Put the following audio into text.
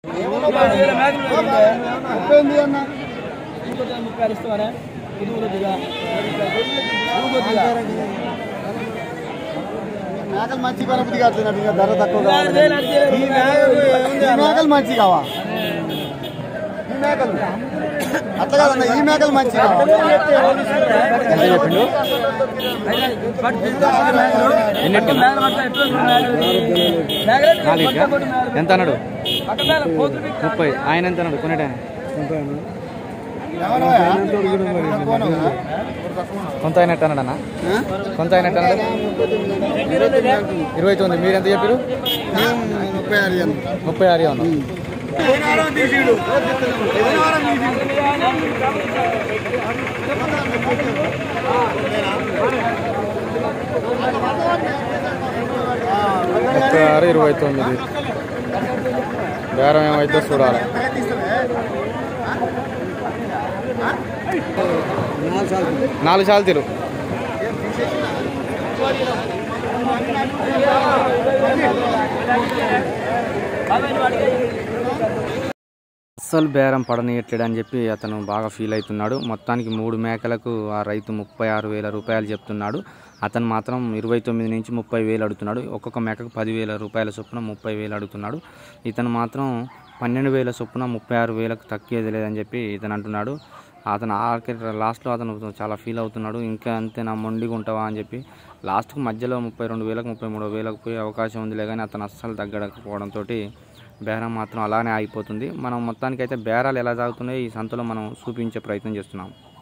మేకలు మంచి బలబుద్ధి కావట్లేదు ధర తక్కువ మేకలు మంచి కావా ఈ మేకలు అట్లా కాదన్న ఈ మేకలు మంచి ఎంత అన్నాడు 30 ఆయన ఎంత అన్నాడు కొనేటాయన కొంత అయినట్టు అన్నాడన్నా కొంత అయినట్టు అన్నాడు 29 మీరు ఎంత చెప్పారు 36 అన్నా ముప్పై 29 బేరం ఏమైతే చూడాలి 4 సార్లు తిరు అస్సలు బేరం పడనీయట్లేడు అని చెప్పి అతను బాగా ఫీల్ అవుతున్నాడు. మొత్తానికి 3 మేకలకు ఆ రైతు 36,000 రూపాయలు చెప్తున్నాడు. అతను మాత్రం 29 నుంచి 30,000 అడుగుతున్నాడు. ఒక్కొక్క మేకకు 10,000 రూపాయల చొప్పున 30,000 అడుగుతున్నాడు. ఇతను మాత్రం 12,000 చొప్పున 36,000కు తక్కువేది లేదని చెప్పి ఇతను అంటున్నాడు. అతను లాస్ట్లో అతను చాలా ఫీల్ అవుతున్నాడు. ఇంకా అంతే నా మొండిగా ఉంటావా అని చెప్పి లాస్ట్కు మధ్యలో 32,000 33,000 పోయే అవకాశం ఉందిలే కానీ అతను అస్సలు తగ్గకపోవడంతో బేరం మాత్రం అలానే ఆగిపోతుంది. మనం మొత్తానికైతే బేరాలు ఎలా సాగుతున్నాయో ఈ సంతలో మనం చూపించే ప్రయత్నం చేస్తున్నాం.